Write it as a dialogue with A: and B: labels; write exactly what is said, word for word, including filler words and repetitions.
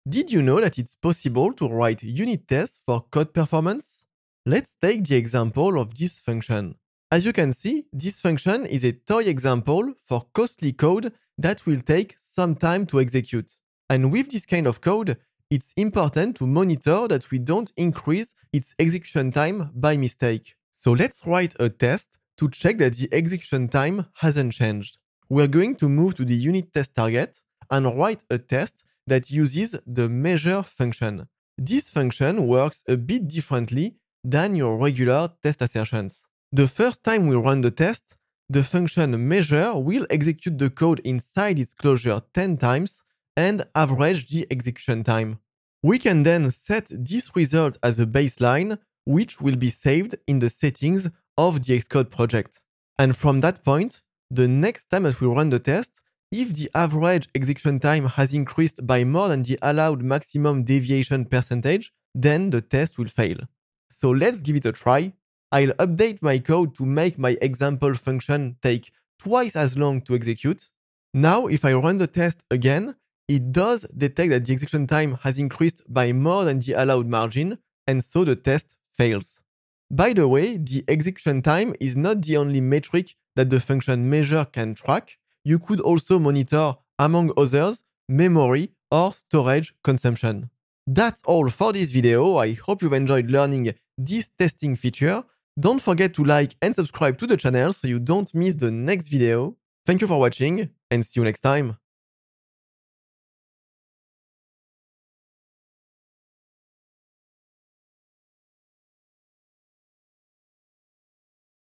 A: Did you know that it's possible to write unit tests for code performance? Let's take the example of this function. As you can see, this function is a toy example for costly code that will take some time to execute. And with this kind of code, it's important to monitor that we don't increase its execution time by mistake. So let's write a test to check that the execution time hasn't changed. We're going to move to the unit test target and write a test that uses the measure function. This function works a bit differently than your regular test assertions. The first time we run the test, the function measure will execute the code inside its closure ten times and average the execution time. We can then set this result as a baseline, which will be saved in the settings of the Xcode project. And from that point, the next time that we run the test, if the average execution time has increased by more than the allowed maximum deviation percentage, then the test will fail. So let's give it a try. I'll update my code to make my example function take twice as long to execute. Now, if I run the test again, it does detect that the execution time has increased by more than the allowed margin, and so the test fails. By the way, the execution time is not the only metric that the function measure can track. You could also monitor, among others, memory or storage consumption. That's all for this video. I hope you've enjoyed learning this testing feature. Don't forget to like and subscribe to the channel so you don't miss the next video. Thank you for watching and see you next time.